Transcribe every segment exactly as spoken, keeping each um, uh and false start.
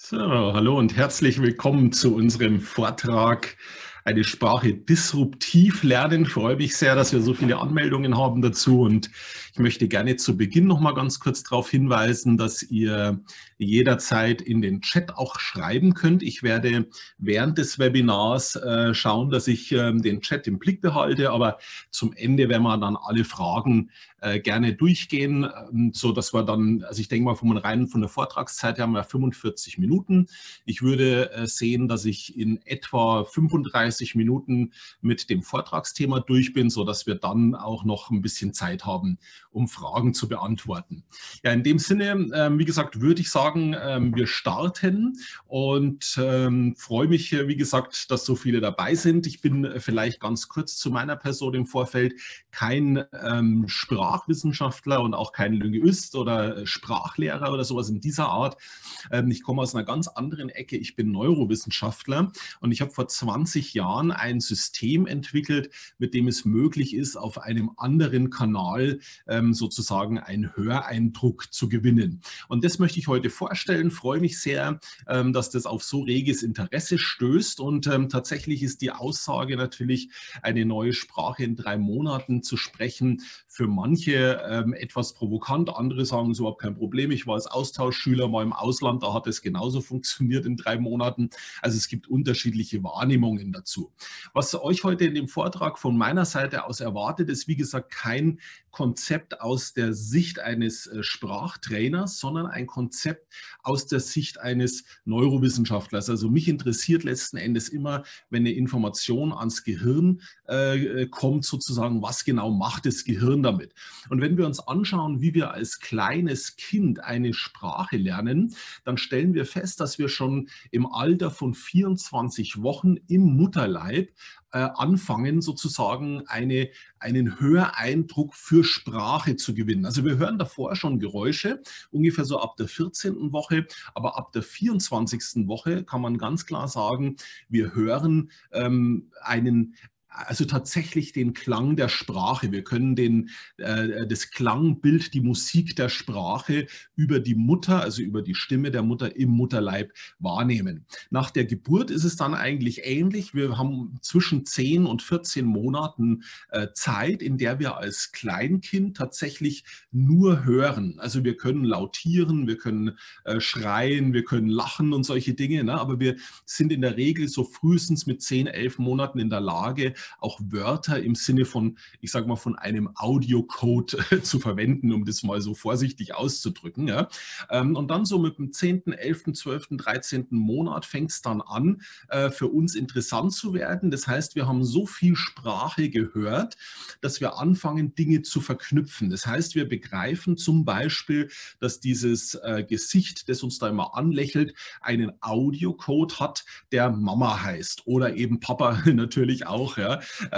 So, hallo und herzlich willkommen zu unserem Vortrag Eine Sprache disruptiv lernen. Ich freue mich sehr, dass wir so viele Anmeldungen haben dazu, und ich möchte gerne zu Beginn noch mal ganz kurz darauf hinweisen, dass ihr jederzeit in den Chat auch schreiben könnt. Ich werde während des Webinars äh, schauen, dass ich äh, den Chat im Blick behalte, aber zum Ende werden wir dann alle Fragen äh, gerne durchgehen, äh, so dass wir dann, also ich denke mal, von, rein von der Vortragszeit her haben wir fünfundvierzig Minuten. Ich würde äh, sehen, dass ich in etwa fünfunddreißig Minuten mit dem Vortragsthema durch bin, so dass wir dann auch noch ein bisschen Zeit haben, um Fragen zu beantworten. Ja, in dem Sinne, ähm, wie gesagt, würde ich sagen, ähm, wir starten, und ähm, freue mich, wie gesagt, dass so viele dabei sind. Ich bin äh, vielleicht ganz kurz zu meiner Person im Vorfeld kein ähm, Sprachwissenschaftler und auch kein Linguist oder Sprachlehrer oder sowas in dieser Art. Ähm, ich komme aus einer ganz anderen Ecke. Ich bin Neurowissenschaftler, und ich habe vor zwanzig Jahren ein System entwickelt, mit dem es möglich ist, auf einem anderen Kanal ähm, sozusagen einen Höreindruck zu gewinnen. Und das möchte ich heute vorstellen. Freue mich sehr, ähm, dass das auf so reges Interesse stößt, und ähm, tatsächlich ist die Aussage natürlich, eine neue Sprache in drei Monaten zu sprechen, für manche ähm, etwas provokant. Andere sagen, es ist überhaupt kein Problem. Ich war als Austauschschüler mal im Ausland, da hat es genauso funktioniert in drei Monaten. Also es gibt unterschiedliche Wahrnehmungen dazu. Was euch heute in dem Vortrag von meiner Seite aus erwartet, ist wie gesagt kein Konzept aus der Sicht eines Sprachtrainers, sondern ein Konzept aus der Sicht eines Neurowissenschaftlers. Also mich interessiert letzten Endes immer, wenn eine Information ans Gehirn äh, kommt, sozusagen, was genau macht das Gehirn damit? Und wenn wir uns anschauen, wie wir als kleines Kind eine Sprache lernen, dann stellen wir fest, dass wir schon im Alter von vierundzwanzig Wochen im Mutterleib äh, anfangen, sozusagen eine, einen Höreindruck für Sprache zu gewinnen. Also wir hören davor schon Geräusche, ungefähr so ab der vierzehnten Woche, aber ab der vierundzwanzigsten Woche kann man ganz klar sagen, wir hören ähm, einen also tatsächlich den Klang der Sprache. Wir können den, äh, das Klangbild, die Musik der Sprache über die Mutter, also über die Stimme der Mutter im Mutterleib wahrnehmen. Nach der Geburt ist es dann eigentlich ähnlich. Wir haben zwischen zehn und vierzehn Monaten äh, Zeit, in der wir als Kleinkind tatsächlich nur hören. Also wir können lautieren, wir können äh, schreien, wir können lachen und solche Dinge, ne? Aber wir sind in der Regel so frühestens mit zehn, elf Monaten in der Lage, auch Wörter im Sinne von, ich sage mal, von einem Audiocode zu verwenden, um das mal so vorsichtig auszudrücken. Ja. Und dann so mit dem zehnten, elften, zwölften, dreizehnten Monat fängt es dann an, für uns interessant zu werden. Das heißt, wir haben so viel Sprache gehört, dass wir anfangen, Dinge zu verknüpfen. Das heißt, wir begreifen zum Beispiel, dass dieses Gesicht, das uns da immer anlächelt, einen Audiocode hat, der Mama heißt oder eben Papa natürlich auch. Ja.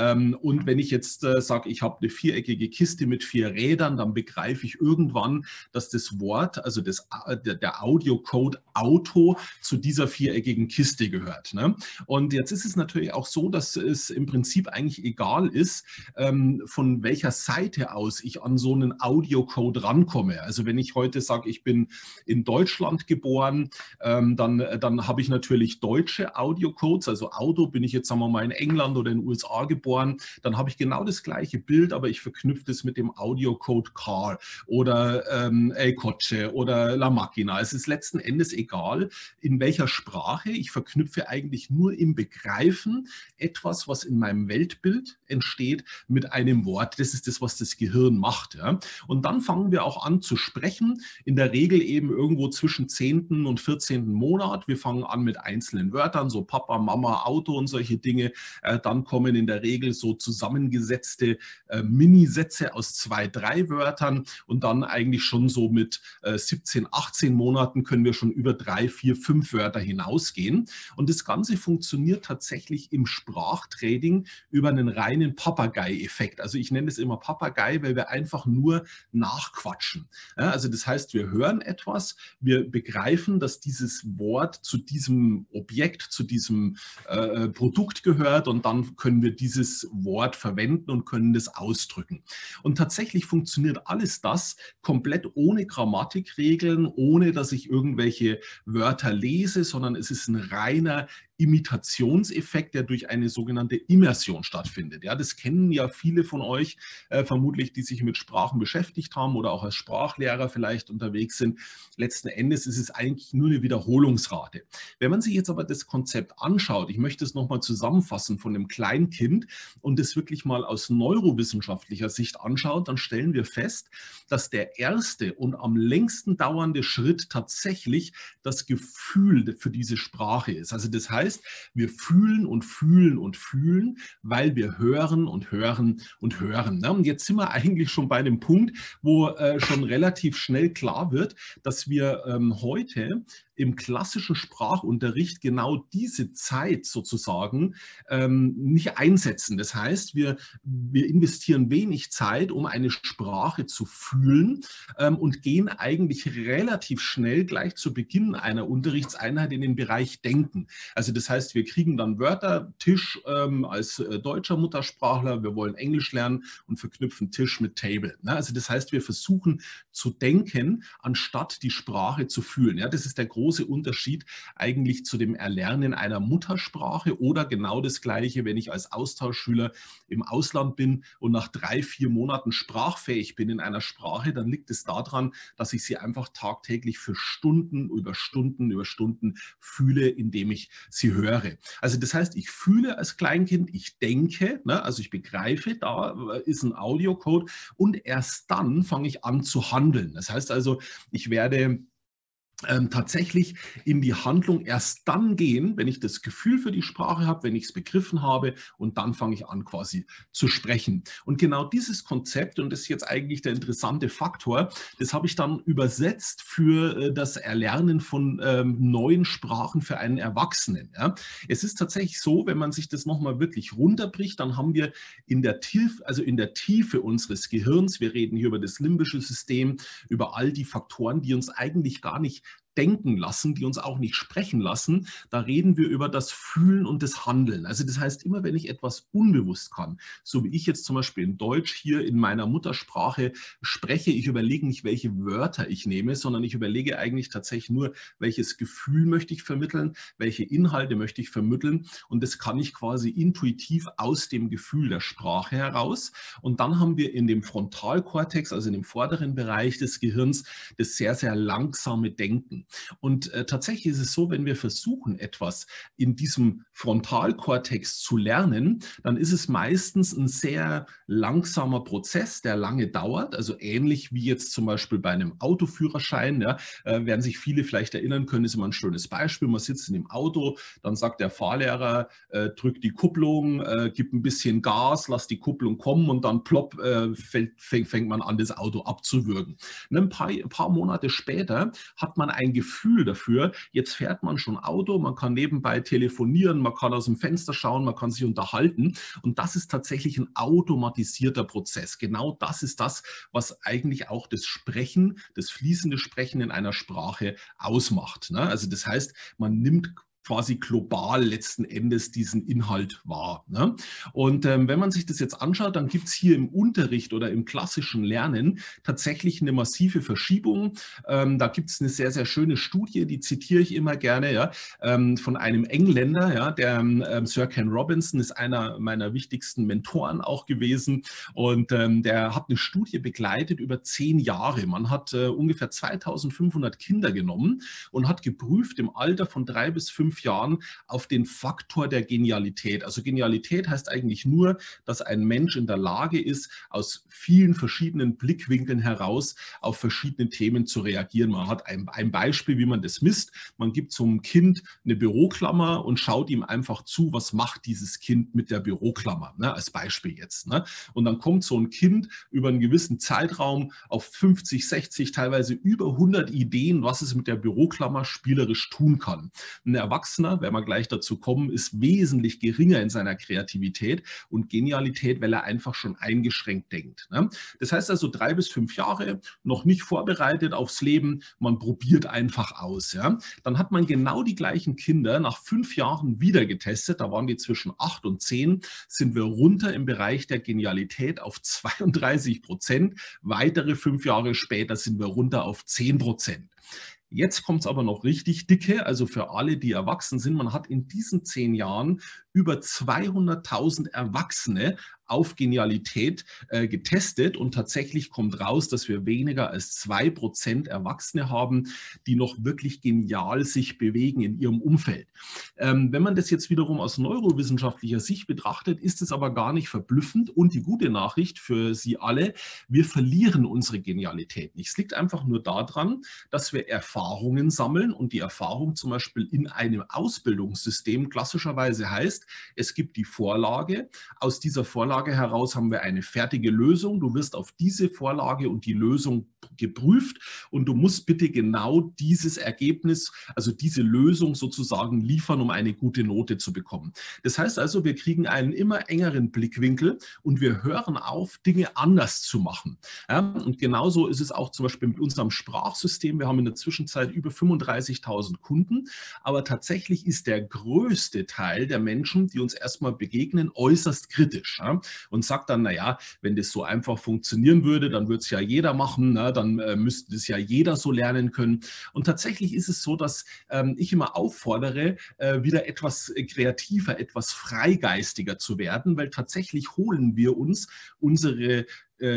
Und wenn ich jetzt sage, ich habe eine viereckige Kiste mit vier Rädern, dann begreife ich irgendwann, dass das Wort, also das, der Audiocode Auto zu dieser viereckigen Kiste gehört. Ne? Und jetzt ist es natürlich auch so, dass es im Prinzip eigentlich egal ist, von welcher Seite aus ich an so einen Audiocode rankomme. Also wenn ich heute sage, ich bin in Deutschland geboren, dann, dann habe ich natürlich deutsche Audiocodes, also Auto, bin ich jetzt, sagen wir mal, in England oder in den U S A geboren, dann habe ich genau das gleiche Bild, aber ich verknüpfe das mit dem Audiocode Car oder ähm, El Coche oder La Macchina. Es ist letzten Endes egal, in welcher Sprache. Ich verknüpfe eigentlich nur im Begreifen etwas, was in meinem Weltbild entsteht, mit einem Wort. Das ist das, was das Gehirn macht. Ja. Und dann fangen wir auch an zu sprechen, in der Regel eben irgendwo zwischen zehnten und vierzehnten Monat. Wir fangen an mit einzelnen Wörtern, so Papa, Mama, Auto und solche Dinge. Äh, dann kommen in der Regel so zusammengesetzte äh, Minisätze aus zwei, drei Wörtern, und dann eigentlich schon so mit äh, siebzehn, achtzehn Monaten können wir schon über drei, vier, fünf Wörter hinausgehen. Und das Ganze funktioniert tatsächlich im Sprachtraining über einen reinen Papagei-Effekt. Also ich nenne es immer Papagei, weil wir einfach nur nachquatschen. Ja, also das heißt, wir hören etwas, wir begreifen, dass dieses Wort zu diesem Objekt, zu diesem äh, Produkt gehört, und dann können wir wir dieses Wort verwenden und können das ausdrücken. Und tatsächlich funktioniert alles das komplett ohne Grammatikregeln, ohne dass ich irgendwelche Wörter lese, sondern es ist ein reiner Imitationseffekt, der durch eine sogenannte Immersion stattfindet. Ja, das kennen ja viele von euch äh, vermutlich, die sich mit Sprachen beschäftigt haben oder auch als Sprachlehrer vielleicht unterwegs sind. Letzten Endes ist es eigentlich nur eine Wiederholungsrate. Wenn man sich jetzt aber das Konzept anschaut, ich möchte es nochmal zusammenfassen von einem Kleinkind und das wirklich mal aus neurowissenschaftlicher Sicht anschaut, dann stellen wir fest, dass der erste und am längsten dauernde Schritt tatsächlich das Gefühl für diese Sprache ist. Also das heißt, wir fühlen und fühlen und fühlen, weil wir hören und hören und hören. Und jetzt sind wir eigentlich schon bei dem Punkt, wo äh, schon relativ schnell klar wird, dass wir ähm, heute im klassischen Sprachunterricht genau diese Zeit sozusagen ähm, nicht einsetzen. Das heißt, wir, wir investieren wenig Zeit, um eine Sprache zu fühlen ähm, und gehen eigentlich relativ schnell gleich zu Beginn einer Unterrichtseinheit in den Bereich Denken. Also das heißt, wir kriegen dann Wörter, Tisch ähm, als äh, deutscher Muttersprachler, wir wollen Englisch lernen und verknüpfen Tisch mit Table. Ne? Also das heißt, wir versuchen zu denken, anstatt die Sprache zu fühlen. Ja, das ist der große große Unterschied eigentlich zu dem Erlernen einer Muttersprache oder genau das Gleiche, wenn ich als Austauschschüler im Ausland bin und nach drei, vier Monaten sprachfähig bin in einer Sprache, dann liegt es daran, dass ich sie einfach tagtäglich für Stunden über Stunden über Stunden fühle, indem ich sie höre. Also das heißt, ich fühle als Kleinkind, ich denke, ne, also ich begreife, da ist ein Audiocode und erst dann fange ich an zu handeln. Das heißt also, ich werde Ähm, tatsächlich in die Handlung erst dann gehen, wenn ich das Gefühl für die Sprache habe, wenn ich es begriffen habe und dann fange ich an quasi zu sprechen. Und genau dieses Konzept, und das ist jetzt eigentlich der interessante Faktor, das habe ich dann übersetzt für äh, das Erlernen von ähm, neuen Sprachen für einen Erwachsenen. Ja. Es ist tatsächlich so, wenn man sich das nochmal wirklich runterbricht, dann haben wir in der Tiefe, also in der Tiefe unseres Gehirns, wir reden hier über das limbische System, über all die Faktoren, die uns eigentlich gar nicht denken lassen, die uns auch nicht sprechen lassen, da reden wir über das Fühlen und das Handeln. Also das heißt, immer wenn ich etwas unbewusst kann, so wie ich jetzt zum Beispiel in Deutsch hier in meiner Muttersprache spreche, ich überlege nicht, welche Wörter ich nehme, sondern ich überlege eigentlich tatsächlich nur, welches Gefühl möchte ich vermitteln, welche Inhalte möchte ich vermitteln und das kann ich quasi intuitiv aus dem Gefühl der Sprache heraus. Und dann haben wir in dem Frontalkortex, also in dem vorderen Bereich des Gehirns, das sehr, sehr langsame Denken. Und äh, tatsächlich ist es so, wenn wir versuchen, etwas in diesem Frontalkortex zu lernen, dann ist es meistens ein sehr langsamer Prozess, der lange dauert, also ähnlich wie jetzt zum Beispiel bei einem Autoführerschein, ja, äh, werden sich viele vielleicht erinnern können, ist immer ein schönes Beispiel, man sitzt in dem Auto, dann sagt der Fahrlehrer, äh, drückt die Kupplung, äh, gibt ein bisschen Gas, lasst die Kupplung kommen und dann plopp, äh, fängt, fängt man an, das Auto abzuwürgen. Und ein paar, ein paar Monate später hat man ein Gefühl dafür, jetzt fährt man schon Auto, man kann nebenbei telefonieren, man kann aus dem Fenster schauen, man kann sich unterhalten und das ist tatsächlich ein automatisierter Prozess. Genau das ist das, was eigentlich auch das Sprechen, das fließende Sprechen in einer Sprache ausmacht. Ne? Also das heißt, man nimmt quasi global letzten Endes diesen Inhalt wahr. Ne? Und ähm, wenn man sich das jetzt anschaut, dann gibt es hier im Unterricht oder im klassischen Lernen tatsächlich eine massive Verschiebung. Ähm, da gibt es eine sehr, sehr schöne Studie, die zitiere ich immer gerne, ja, ähm, von einem Engländer, ja, der ähm, Sir Ken Robinson ist einer meiner wichtigsten Mentoren auch gewesen und ähm, der hat eine Studie begleitet über zehn Jahre. Man hat äh, ungefähr zweitausendfünfhundert Kinder genommen und hat geprüft im Alter von drei bis fünf Jahren auf den Faktor der Genialität. Also Genialität heißt eigentlich nur, dass ein Mensch in der Lage ist, aus vielen verschiedenen Blickwinkeln heraus auf verschiedene Themen zu reagieren. Man hat ein, ein Beispiel, wie man das misst. Man gibt zum Kind eine Büroklammer und schaut ihm einfach zu, was macht dieses Kind mit der Büroklammer, ne, als Beispiel jetzt. Ne? Und dann kommt so ein Kind über einen gewissen Zeitraum auf fünfzig, sechzig, teilweise über hundert Ideen, was es mit der Büroklammer spielerisch tun kann. Ein Erwachsener Erwachsener, wenn wir gleich dazu kommen, ist wesentlich geringer in seiner Kreativität und Genialität, weil er einfach schon eingeschränkt denkt. Ne? Das heißt also drei bis fünf Jahre, noch nicht vorbereitet aufs Leben, man probiert einfach aus. Ja? Dann hat man genau die gleichen Kinder nach fünf Jahren wieder getestet, da waren die zwischen acht und zehn, sind wir runter im Bereich der Genialität auf zweiunddreißig Prozent, weitere fünf Jahre später sind wir runter auf zehn Prozent. Jetzt kommt es aber noch richtig dicke, also für alle, die erwachsen sind. Man hat in diesen zehn Jahren über zweihunderttausend Erwachsene auf Genialität äh, getestet und tatsächlich kommt raus, dass wir weniger als zwei Prozent Erwachsene haben, die noch wirklich genial sich bewegen in ihrem Umfeld. Ähm, wenn man das jetzt wiederum aus neurowissenschaftlicher Sicht betrachtet, ist es aber gar nicht verblüffend und die gute Nachricht für Sie alle, wir verlieren unsere Genialität nicht. Es liegt einfach nur daran, dass wir Erfahrungen sammeln und die Erfahrung zum Beispiel in einem Ausbildungssystem klassischerweise heißt, es gibt die Vorlage, aus dieser Vorlage heraus haben wir eine fertige Lösung. Du wirst auf diese Vorlage und die Lösung geprüft und du musst bitte genau dieses Ergebnis, also diese Lösung sozusagen liefern, um eine gute Note zu bekommen. Das heißt also, wir kriegen einen immer engeren Blickwinkel und wir hören auf, Dinge anders zu machen. Ja, und genauso ist es auch zum Beispiel mit unserem Sprachsystem. Wir haben in der Zwischenzeit über fünfunddreißigtausend Kunden, aber tatsächlich ist der größte Teil der Menschen, die uns erstmal begegnen, äußerst kritisch, ja, und sagt dann, naja, wenn das so einfach funktionieren würde, dann würde es ja jeder machen, na, dann äh, müsste das ja jeder so lernen können. Und tatsächlich ist es so, dass ähm, ich immer auffordere, äh, wieder etwas kreativer, etwas freigeistiger zu werden, weil tatsächlich holen wir uns unsere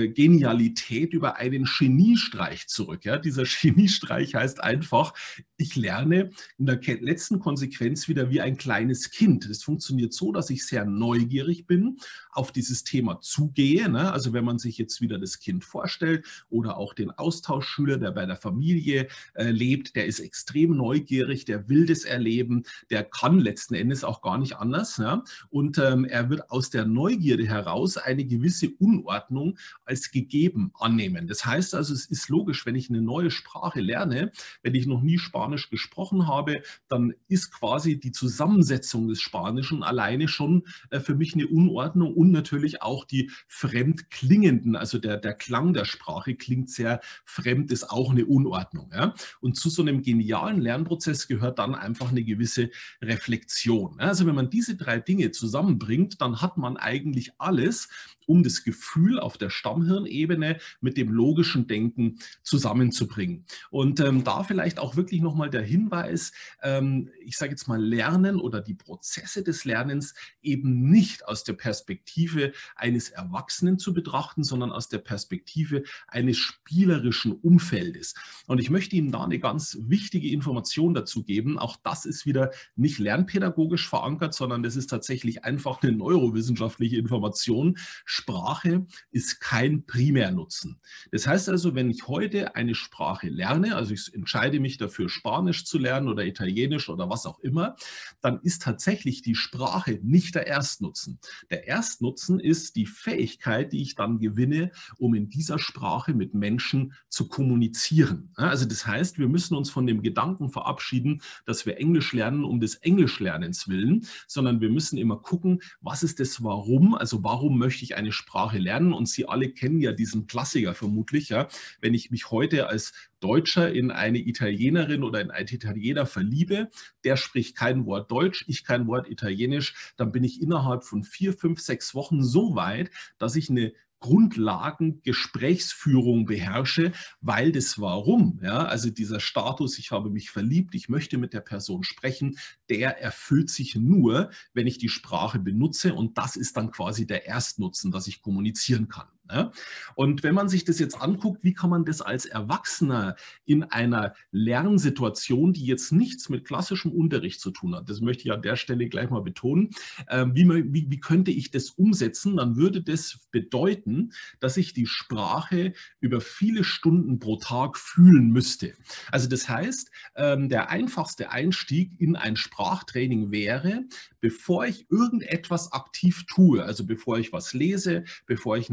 Genialität über einen Geniestreich zurück. Ja, dieser Geniestreich heißt einfach, ich lerne in der letzten Konsequenz wieder wie ein kleines Kind. Das funktioniert so, dass ich sehr neugierig bin, auf dieses Thema zugehe. Ne? Also wenn man sich jetzt wieder das Kind vorstellt oder auch den Austauschschüler, der bei der Familie äh, lebt, der ist extrem neugierig, der will das erleben, der kann letzten Endes auch gar nicht anders. Ja? Und ähm, er wird aus der Neugierde heraus eine gewisse Unordnung als gegeben annehmen. Das heißt also, es ist logisch, wenn ich eine neue Sprache lerne, wenn ich noch nie Spanisch gesprochen habe, dann ist quasi die Zusammensetzung des Spanischen alleine schon äh, für mich eine Unordnung und natürlich auch die fremd klingenden, also der, der Klang der Sprache klingt sehr fremd, ist auch eine Unordnung. Ja? Und zu so einem genialen Lernprozess gehört dann einfach eine gewisse Reflexion. Also wenn man diese drei Dinge zusammenbringt, dann hat man eigentlich alles, um das Gefühl auf der Stammhirnebene mit dem logischen Denken zusammenzubringen. Und ähm, da vielleicht auch wirklich nochmal der Hinweis, ähm, ich sage jetzt mal Lernen oder die Prozesse des Lernens eben nicht aus der Perspektive eines Erwachsenen zu betrachten, sondern aus der Perspektive eines spielerischen Umfeldes. Und ich möchte Ihnen da eine ganz wichtige Information dazu geben. Auch das ist wieder nicht lernpädagogisch verankert, sondern das ist tatsächlich einfach eine neurowissenschaftliche Information. Sprache ist kein Primärnutzen. Das heißt also, wenn ich heute eine Sprache lerne, also ich entscheide mich dafür, Spanisch zu lernen oder Italienisch oder was auch immer, dann ist tatsächlich die Sprache nicht der Erstnutzen. Der Erstnutzen ist die Fähigkeit, die ich dann gewinne, um in dieser Sprache mit Menschen zu kommunizieren. Also das heißt, wir müssen uns von dem Gedanken verabschieden, dass wir Englisch lernen um des Englischlernens willen, sondern wir müssen immer gucken, was ist das Warum, also warum möchte ich eine Sprache lernen, und Sie alle kennen ja diesen Klassiker vermutlich, ja, wenn ich mich heute als Deutscher in eine Italienerin oder in einen Italiener verliebe, der spricht kein Wort Deutsch, ich kein Wort Italienisch, dann bin ich innerhalb von vier, fünf, sechs Wochen so weit, dass ich eine Grundlagen Gesprächsführung beherrsche, weil das Warum, ja, also dieser Status, ich habe mich verliebt, ich möchte mit der Person sprechen, der erfüllt sich nur, wenn ich die Sprache benutze, und das ist dann quasi der Erstnutzen, dass ich kommunizieren kann. Ja? Und wenn man sich das jetzt anguckt, wie kann man das als Erwachsener in einer Lernsituation, die jetzt nichts mit klassischem Unterricht zu tun hat, das möchte ich an der Stelle gleich mal betonen, äh, wie, man, wie, wie könnte ich das umsetzen, dann würde das bedeuten, dass ich die Sprache über viele Stunden pro Tag fühlen müsste. Also das heißt, ähm, der einfachste Einstieg in ein Sprachtraining wäre, bevor ich irgendetwas aktiv tue, also bevor ich was lese, bevor ich eine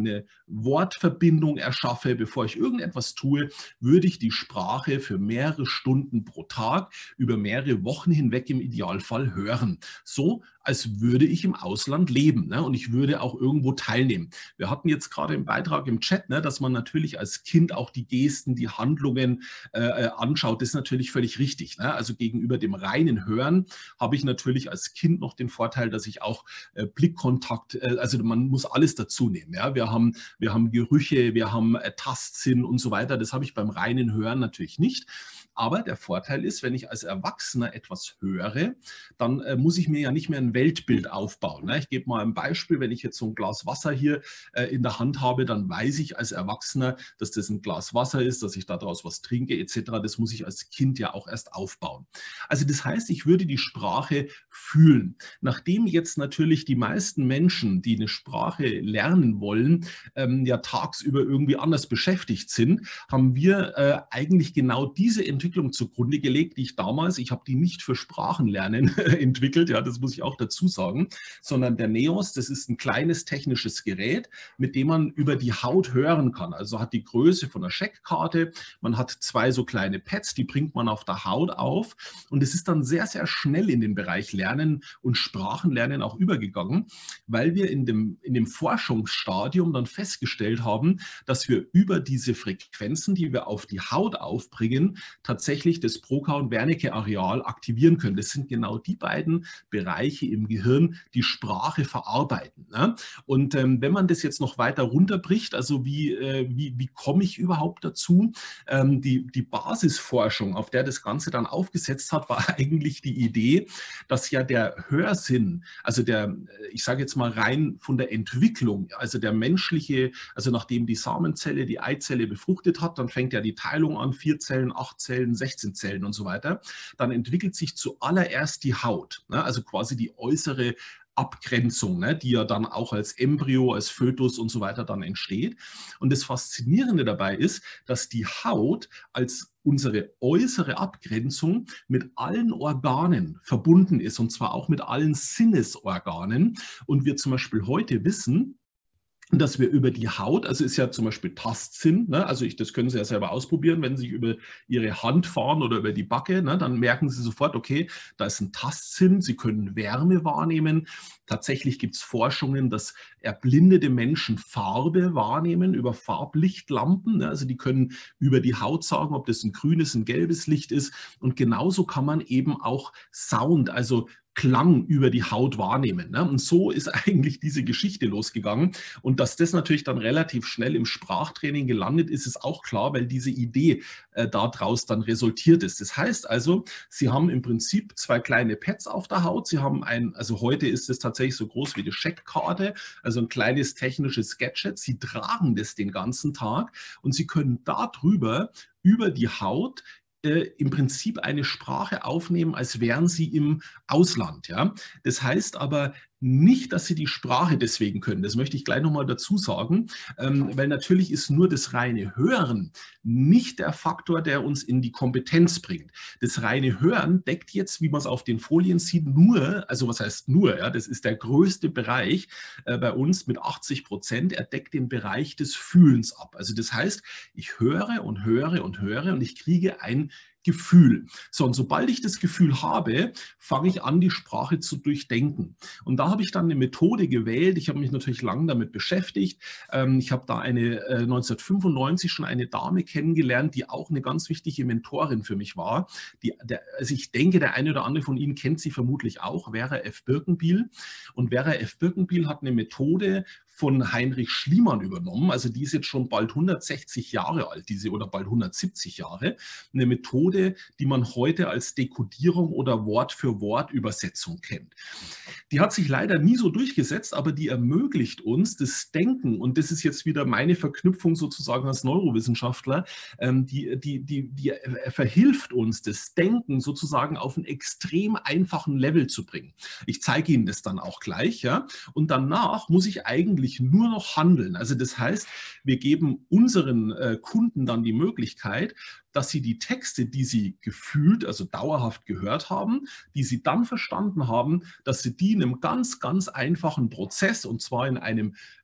Wortverbindung erschaffe, bevor ich irgendetwas tue, würde ich die Sprache für mehrere Stunden pro Tag über mehrere Wochen hinweg im Idealfall hören. So, als würde ich im Ausland leben, ne? Und ich würde auch irgendwo teilnehmen. Wir hatten jetzt gerade im Beitrag im Chat, ne, dass man natürlich als Kind auch die Gesten, die Handlungen äh, anschaut. Das ist natürlich völlig richtig, ne? Also gegenüber dem reinen Hören habe ich natürlich als Kind noch den Vorteil, dass ich auch äh, Blickkontakt, äh, also man muss alles dazu nehmen. Ja? Wir haben, wir haben Gerüche, wir haben äh, Tastsinn und so weiter. Das habe ich beim reinen Hören natürlich nicht. Aber der Vorteil ist, wenn ich als Erwachsener etwas höre, dann äh, muss ich mir ja nicht mehr ein Weltbild aufbauen. Ne? Ich gebe mal ein Beispiel, wenn ich jetzt so ein Glas Wasser hier äh, in der Hand habe, dann weiß ich als Erwachsener, dass das ein Glas Wasser ist, dass ich daraus was trinke et cetera. Das muss ich als Kind ja auch erst aufbauen. Also das heißt, ich würde die Sprache fühlen. Nachdem jetzt natürlich die meisten Menschen, die eine Sprache lernen wollen, ähm, ja tagsüber irgendwie anders beschäftigt sind, haben wir äh, eigentlich genau diese Entwicklung zugrunde gelegt, die ich damals, ich habe die nicht für Sprachenlernen entwickelt, ja, das muss ich auch dazu sagen, sondern der Neos, das ist ein kleines technisches Gerät, mit dem man über die Haut hören kann. Also hat die Größe von einer Scheckkarte, man hat zwei so kleine Pads, die bringt man auf der Haut auf und es ist dann sehr, sehr schnell in den Bereich Lernen und Sprachenlernen auch übergegangen, weil wir in dem, in dem Forschungsstadium dann festgestellt haben, dass wir über diese Frequenzen, die wir auf die Haut aufbringen, tatsächlich das Broca- und Wernicke-Areal aktivieren können. Das sind genau die beiden Bereiche im Gehirn, die Sprache verarbeiten. Ne? Und ähm, wenn man das jetzt noch weiter runterbricht, also wie, äh, wie, wie komme ich überhaupt dazu? Ähm, die, die Basisforschung, auf der das Ganze dann aufgesetzt hat, war eigentlich die Idee, dass ja der Hörsinn, also der, ich sage jetzt mal rein von der Entwicklung, also der menschliche, also nachdem die Samenzelle die Eizelle befruchtet hat, dann fängt ja die Teilung an, vier Zellen, acht Zellen, sechzehn Zellen und so weiter, dann entwickelt sich zuallererst die Haut, ne? Also quasi die äußere Abgrenzung, ne, die ja dann auch als Embryo, als Fötus und so weiter dann entsteht. Und das Faszinierende dabei ist, dass die Haut als unsere äußere Abgrenzung mit allen Organen verbunden ist, und zwar auch mit allen Sinnesorganen. Und wir zum Beispiel heute wissen, dass wir über die Haut, also ist ja zum Beispiel Tastsinn, ne? Also ich, das können Sie ja selber ausprobieren, wenn Sie über Ihre Hand fahren oder über die Backe, ne? Dann merken Sie sofort, okay, da ist ein Tastsinn, Sie können Wärme wahrnehmen. Tatsächlich gibt es Forschungen, dass erblindete Menschen Farbe wahrnehmen über Farblichtlampen, ne? Also die können über die Haut sagen, ob das ein grünes, ein gelbes Licht ist, und genauso kann man eben auch Sound, also Klang über die Haut wahrnehmen. Ne? Und so ist eigentlich diese Geschichte losgegangen. Und dass das natürlich dann relativ schnell im Sprachtraining gelandet ist, ist auch klar, weil diese Idee äh, daraus dann resultiert ist. Das heißt also, Sie haben im Prinzip zwei kleine Pads auf der Haut. Sie haben ein, also heute ist es tatsächlich so groß wie eine Scheckkarte, also ein kleines technisches Gadget. Sie tragen das den ganzen Tag und Sie können darüber, über die Haut, im Prinzip eine Sprache aufnehmen, als wären sie im Ausland. Ja? Das heißt aber nicht, dass sie die Sprache deswegen können. Das möchte ich gleich nochmal dazu sagen, ähm, weil natürlich ist nur das reine Hören nicht der Faktor, der uns in die Kompetenz bringt. Das reine Hören deckt jetzt, wie man es auf den Folien sieht, nur, also was heißt nur, ja, das ist der größte Bereich äh, bei uns mit achtzig Prozent, er deckt den Bereich des Fühlens ab. Also das heißt, ich höre und höre und höre und ich kriege ein Gefühl. So, und sobald ich das Gefühl habe, fange ich an, die Sprache zu durchdenken. Und da habe ich dann eine Methode gewählt. Ich habe mich natürlich lange damit beschäftigt. Ähm, ich habe da eine äh, neunzehnhundertfünfundneunzig schon eine Dame kennengelernt, die auch eine ganz wichtige Mentorin für mich war. Die, der, also ich denke, der eine oder andere von Ihnen kennt sie vermutlich auch, Vera F. Birkenbiel. Und Vera F. Birkenbiel hat eine Methode von Heinrich Schliemann übernommen. Also die ist jetzt schon bald hundertsechzig Jahre alt, diese oder bald hundertsiebzig Jahre. Eine Methode, die man heute als Dekodierung oder Wort-für-Wort-Übersetzung kennt. Die hat sich leider nie so durchgesetzt, aber die ermöglicht uns das Denken, und das ist jetzt wieder meine Verknüpfung sozusagen als Neurowissenschaftler, ähm, die, die, die, die verhilft uns, das Denken sozusagen auf einen extrem einfachen Level zu bringen. Ich zeige Ihnen das dann auch gleich, ja, und danach muss ich eigentlich nur noch handeln. Also das heißt, wir geben unseren äh, Kunden dann die Möglichkeit, dass sie die Texte, die sie gefühlt, also dauerhaft gehört haben, die sie dann verstanden haben, dass sie die in einem ganz, ganz einfachen Prozess, und zwar in einem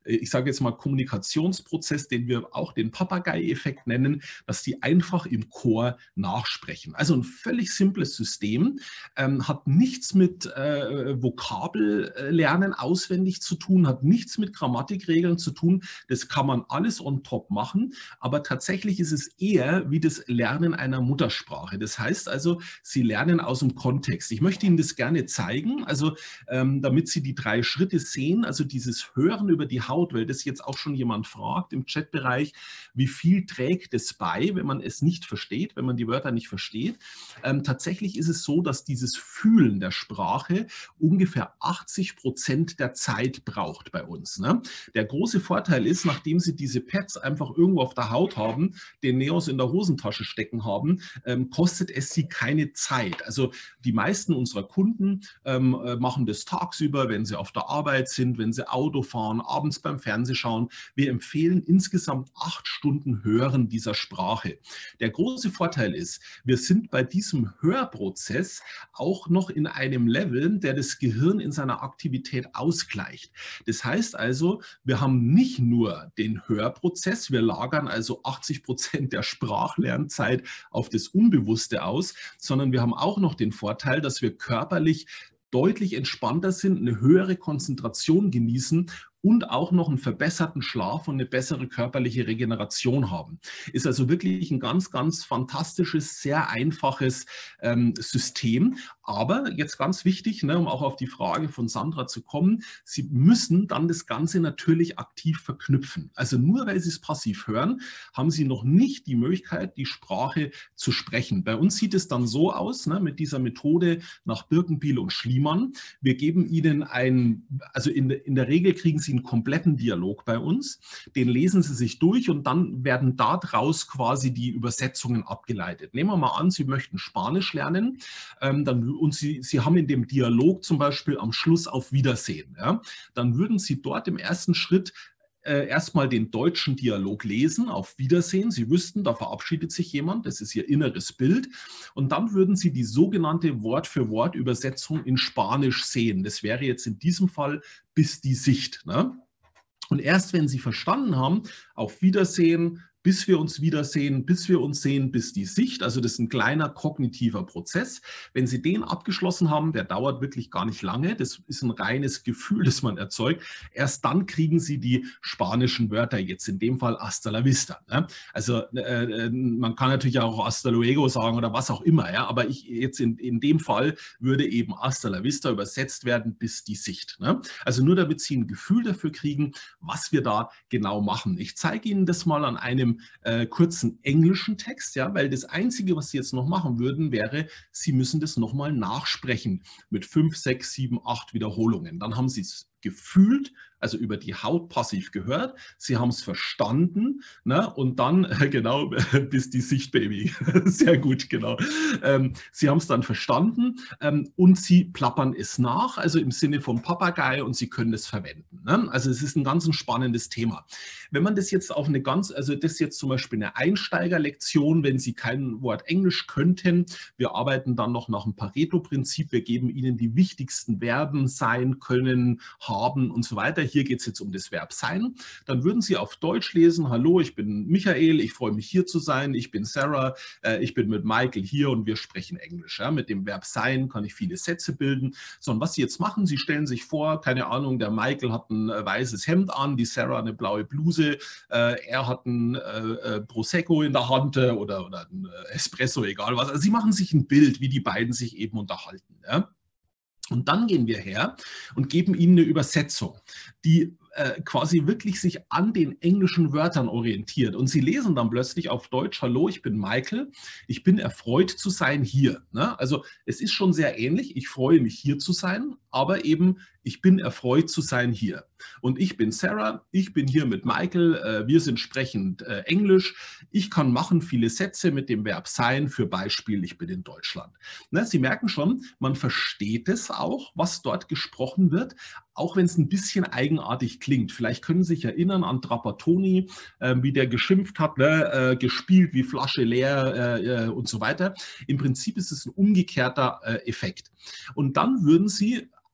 ich sage jetzt mal Kommunikationsprozess, den wir auch den Papagei-Effekt nennen, dass die einfach im Chor nachsprechen. Also ein völlig simples System, ähm, hat nichts mit äh, Vokabellernen auswendig zu tun, hat nichts mit Grammatikregeln zu tun. Das kann man alles on top machen, aber tatsächlich ist es eher wie das Lernen einer Muttersprache. Das heißt also, Sie lernen aus dem Kontext. Ich möchte Ihnen das gerne zeigen, also ähm, damit Sie die drei Schritte sehen, also dieses Hören über die Haut, weil das jetzt auch schon jemand fragt im Chatbereich, wie viel trägt es bei, wenn man es nicht versteht, wenn man die Wörter nicht versteht. Ähm, tatsächlich ist es so, dass dieses Fühlen der Sprache ungefähr achtzig Prozent der Zeit braucht bei uns. Ne? Der große Vorteil ist, nachdem Sie diese Pads einfach irgendwo auf der Haut haben, den Neos in der Hosentasche stecken haben, ähm, kostet es Sie keine Zeit. Also die meisten unserer Kunden ähm, machen das tagsüber, wenn sie auf der Arbeit sind, wenn sie Auto fahren, abends beim Fernsehschauen. Wir empfehlen insgesamt acht Stunden Hören dieser Sprache. Der große Vorteil ist, wir sind bei diesem Hörprozess auch noch in einem Level, der das Gehirn in seiner Aktivität ausgleicht. Das heißt also, wir haben nicht nur den Hörprozess, wir lagern also achtzig Prozent der Sprachlernzeit auf das Unbewusste aus, sondern wir haben auch noch den Vorteil, dass wir körperlich deutlich entspannter sind, eine höhere Konzentration genießen und auch noch einen verbesserten Schlaf und eine bessere körperliche Regeneration haben. Ist also wirklich ein ganz, ganz fantastisches, sehr einfaches ähm, System. Aber jetzt ganz wichtig, ne, um auch auf die Frage von Sandra zu kommen, Sie müssen dann das Ganze natürlich aktiv verknüpfen. Also nur weil Sie es passiv hören, haben Sie noch nicht die Möglichkeit, die Sprache zu sprechen. Bei uns sieht es dann so aus, ne, mit dieser Methode nach Birkenbiel und Schliemann. Wir geben Ihnen ein, also in, in der Regel kriegen Sie einen kompletten Dialog bei uns, den lesen Sie sich durch und dann werden daraus quasi die Übersetzungen abgeleitet. Nehmen wir mal an, Sie möchten Spanisch lernen, ähm, dann, und Sie, Sie haben in dem Dialog zum Beispiel am Schluss auf Wiedersehen. Ja? Dann würden Sie dort im ersten Schritt äh, erstmal den deutschen Dialog lesen, auf Wiedersehen. Sie wüssten, da verabschiedet sich jemand, das ist Ihr inneres Bild. Und dann würden Sie die sogenannte Wort-für-Wort-Übersetzung in Spanisch sehen. Das wäre jetzt in diesem Fall bis die Sicht. Ne? Und erst wenn Sie verstanden haben, auf Wiedersehen, bis wir uns wiedersehen, bis wir uns sehen, bis die Sicht, also das ist ein kleiner kognitiver Prozess. Wenn Sie den abgeschlossen haben, der dauert wirklich gar nicht lange, das ist ein reines Gefühl, das man erzeugt, erst dann kriegen Sie die spanischen Wörter, jetzt in dem Fall hasta la vista. Ne? Also äh, man kann natürlich auch hasta luego sagen oder was auch immer, ja? Aber ich jetzt in, in dem Fall würde eben hasta la vista übersetzt werden, bis die Sicht. Ne? Also nur damit Sie ein Gefühl dafür kriegen, was wir da genau machen. Ich zeige Ihnen das mal an einem Äh, kurzen englischen Text, ja, weil das Einzige, was Sie jetzt noch machen würden, wäre, Sie müssen das nochmal nachsprechen mit fünf, sechs, sieben, acht Wiederholungen. Dann haben Sie es gefühlt, also über die Haut passiv gehört, Sie haben es verstanden, ne? Und dann, äh, genau, bis die Sicht, Baby, sehr gut, genau. Ähm, Sie haben es dann verstanden ähm, und Sie plappern es nach, also im Sinne vom Papagei und Sie können es verwenden. Ne? Also es ist ein ganz ein spannendes Thema. Wenn man das jetzt auf eine ganz, also das ist jetzt zum Beispiel eine Einsteigerlektion, wenn Sie kein Wort Englisch könnten, wir arbeiten dann noch nach dem Pareto-Prinzip, wir geben Ihnen die wichtigsten Verben, sein, können, haben und so weiter. Hier geht es jetzt um das Verb sein. Dann würden Sie auf Deutsch lesen, hallo, ich bin Michael, ich freue mich hier zu sein, ich bin Sarah, äh, ich bin mit Michael hier und wir sprechen Englisch. Ja? Mit dem Verb sein kann ich viele Sätze bilden. So, und was Sie jetzt machen, Sie stellen sich vor, keine Ahnung, der Michael hat ein äh, weißes Hemd an, die Sarah eine blaue Bluse, äh, er hat ein äh, Prosecco in der Hand äh, oder, oder ein äh, Espresso, egal was. Also Sie machen sich ein Bild, wie die beiden sich eben unterhalten. Ja? Und dann gehen wir her und geben Ihnen eine Übersetzung, die äh, quasi wirklich sich an den englischen Wörtern orientiert. Und Sie lesen dann plötzlich auf Deutsch, hallo, ich bin Michael, ich bin erfreut zu sein hier. Ne? Also es ist schon sehr ähnlich, ich freue mich hier zu sein, aber eben ich bin erfreut zu sein hier. Und ich bin Sarah, ich bin hier mit Michael, äh, wir sind sprechend äh, Englisch. Ich kann machen viele Sätze mit dem Verb sein, für Beispiel, ich bin in Deutschland. Ne, Sie merken schon, man versteht es auch, was dort gesprochen wird, auch wenn es ein bisschen eigenartig klingt. Vielleicht können Sie sich erinnern an Trapattoni, äh, wie der geschimpft hat, ne, äh, gespielt wie Flasche leer äh, äh, und so weiter. Im Prinzip ist es ein umgekehrter äh, Effekt. Und dann würden Sie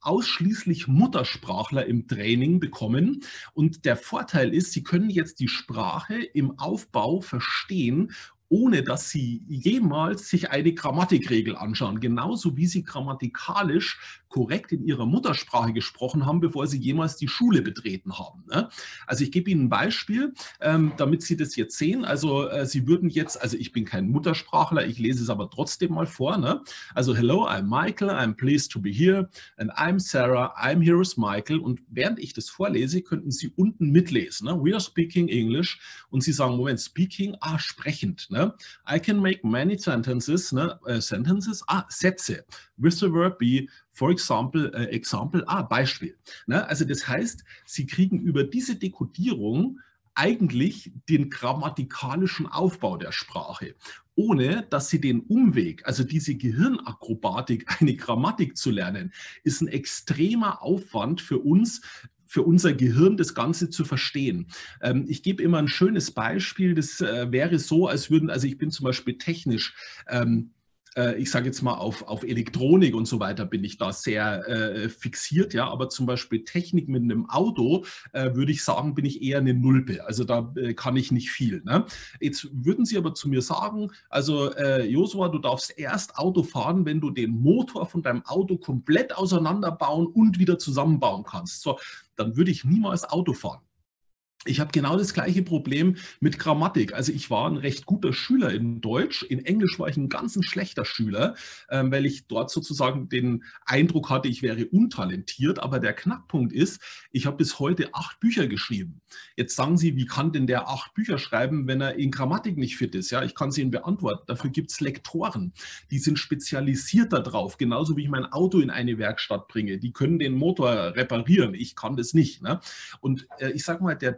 ausschließlich Muttersprachler im Training bekommen. Und der Vorteil ist, sie können jetzt die Sprache im Aufbau verstehen, ohne dass Sie jemals sich eine Grammatikregel anschauen, genauso wie Sie grammatikalisch korrekt in Ihrer Muttersprache gesprochen haben, bevor Sie jemals die Schule betreten haben. Also ich gebe Ihnen ein Beispiel, damit Sie das jetzt sehen. Also Sie würden jetzt, also ich bin kein Muttersprachler, ich lese es aber trotzdem mal vor. Also hello, I'm Michael, I'm pleased to be here and I'm Sarah, I'm here as Michael. Und während ich das vorlese, könnten Sie unten mitlesen. We are speaking English und Sie sagen, Moment, speaking, ah, sprechend. I can make many sentences, ne? uh, sentences, ah, Sätze, with the verb be, for example, uh, example, ah, Beispiel. Ne? Also das heißt, Sie kriegen über diese Dekodierung eigentlich den grammatikalischen Aufbau der Sprache, ohne dass Sie den Umweg, also diese Gehirnakrobatik, eine Grammatik zu lernen, ist ein extremer Aufwand für uns, für unser Gehirn das Ganze zu verstehen. Ähm, ich gebe immer ein schönes Beispiel, das äh, wäre so, als würden, also ich bin zum Beispiel technisch, ähm, äh, ich sage jetzt mal auf, auf Elektronik und so weiter bin ich da sehr äh, fixiert, ja, aber zum Beispiel Technik mit einem Auto, äh, würde ich sagen, bin ich eher eine Nulpe, also da äh, kann ich nicht viel. Ne? Jetzt würden Sie aber zu mir sagen, also äh, Josua, du darfst erst Auto fahren, wenn du den Motor von deinem Auto komplett auseinanderbauen und wieder zusammenbauen kannst. So, dann würde ich niemals Auto fahren. Ich habe genau das gleiche Problem mit Grammatik. Also ich war ein recht guter Schüler in Deutsch. In Englisch war ich ein ganz ein schlechter Schüler, ähm, weil ich dort sozusagen den Eindruck hatte, ich wäre untalentiert. Aber der Knackpunkt ist, ich habe bis heute acht Bücher geschrieben. Jetzt sagen Sie, wie kann denn der acht Bücher schreiben, wenn er in Grammatik nicht fit ist? Ja, ich kann es Ihnen beantworten. Dafür gibt es Lektoren, die sind spezialisiert darauf, genauso wie ich mein Auto in eine Werkstatt bringe. Die können den Motor reparieren. Ich kann das nicht. Ne? Und äh, ich sage mal, der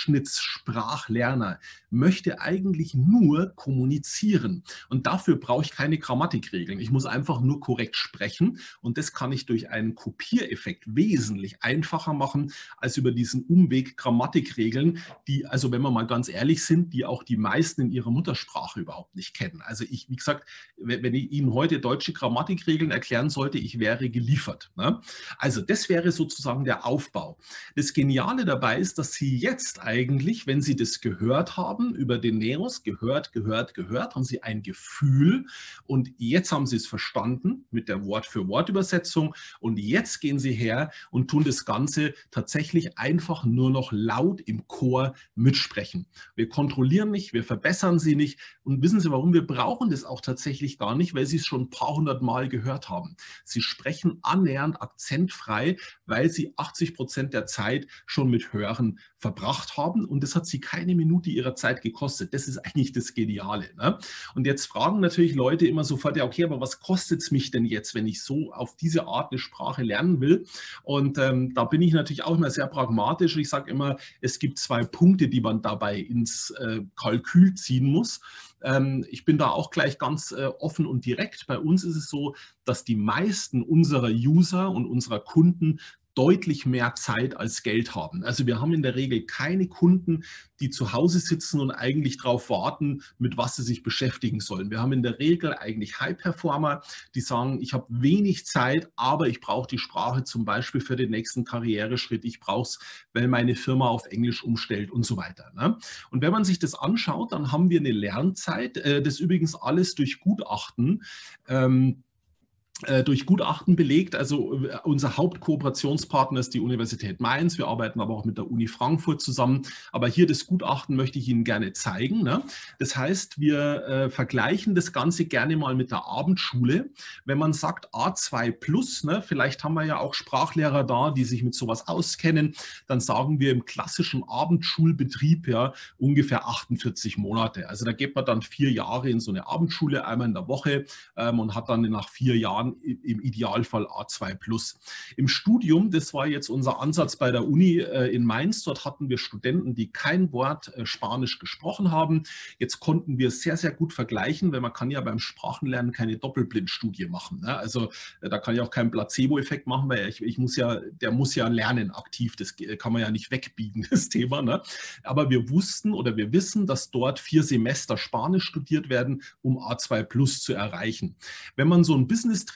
Durchschnittssprachlerner möchte eigentlich nur kommunizieren. Und dafür brauche ich keine Grammatikregeln. Ich muss einfach nur korrekt sprechen. Und das kann ich durch einen Kopiereffekt wesentlich einfacher machen, als über diesen Umweg Grammatikregeln, die, also wenn wir mal ganz ehrlich sind, die auch die meisten in ihrer Muttersprache überhaupt nicht kennen. Also ich, wie gesagt, wenn ich Ihnen heute deutsche Grammatikregeln erklären sollte, ich wäre geliefert. Ne? Also das wäre sozusagen der Aufbau. Das Geniale dabei ist, dass Sie jetzt eigentlich, wenn Sie das gehört haben, über den Neos, gehört, gehört, gehört, haben Sie ein Gefühl und jetzt haben Sie es verstanden mit der Wort-für-Wort-Übersetzung und jetzt gehen Sie her und tun das Ganze tatsächlich einfach nur noch laut im Chor mitsprechen. Wir kontrollieren nicht, wir verbessern Sie nicht und wissen Sie warum? Wir brauchen das auch tatsächlich gar nicht, weil Sie es schon ein paar hundert Mal gehört haben. Sie sprechen annähernd akzentfrei, weil Sie achtzig Prozent der Zeit schon mit Hören verbracht haben und das hat Sie keine Minute Ihrer Zeit gekostet. Das ist eigentlich das Geniale. Ne? Und jetzt fragen natürlich Leute immer sofort, ja okay, aber was kostet es mich denn jetzt, wenn ich so auf diese Art eine Sprache lernen will? Und ähm, da bin ich natürlich auch immer sehr pragmatisch. Ich sage immer, es gibt zwei Punkte, die man dabei ins äh, Kalkül ziehen muss. Ähm, ich bin da auch gleich ganz äh, offen und direkt. Bei uns ist es so, dass die meisten unserer User und unserer Kunden deutlich mehr Zeit als Geld haben. Also wir haben in der Regel keine Kunden, die zu Hause sitzen und eigentlich darauf warten, mit was sie sich beschäftigen sollen. Wir haben in der Regel eigentlich High-Performer, die sagen, ich habe wenig Zeit, aber ich brauche die Sprache zum Beispiel für den nächsten Karriereschritt. Ich brauche es, weil meine Firma auf Englisch umstellt und so weiter. Ne? Und wenn man sich das anschaut, dann haben wir eine Lernzeit, äh, das übrigens alles durch Gutachten, ähm, durch Gutachten belegt. Also unser Hauptkooperationspartner ist die Universität Mainz. Wir arbeiten aber auch mit der Uni Frankfurt zusammen. Aber hier das Gutachten möchte ich Ihnen gerne zeigen. Ne? Das heißt, wir äh, vergleichen das Ganze gerne mal mit der Abendschule. Wenn man sagt A zwei plus, ne, vielleicht haben wir ja auch Sprachlehrer da, die sich mit sowas auskennen, dann sagen wir im klassischen Abendschulbetrieb ja ungefähr achtundvierzig Monate. Also da geht man dann vier Jahre in so eine Abendschule, einmal in der Woche ähm, und hat dann nach vier Jahren im Idealfall A zwei plus. Im Studium, das war jetzt unser Ansatz bei der Uni äh, in Mainz, dort hatten wir Studenten, die kein Wort äh, Spanisch gesprochen haben. Jetzt konnten wir sehr, sehr gut vergleichen, weil man kann ja beim Sprachenlernen keine Doppelblindstudie machen. Ne? Also äh, da kann ich auch keinen Placebo-Effekt machen, weil ich, ich muss ja, der muss ja lernen aktiv, das kann man ja nicht wegbiegen, das Thema. Ne? Aber wir wussten oder wir wissen, dass dort vier Semester Spanisch studiert werden, um A zwei plus zu erreichen. Wenn man so ein Business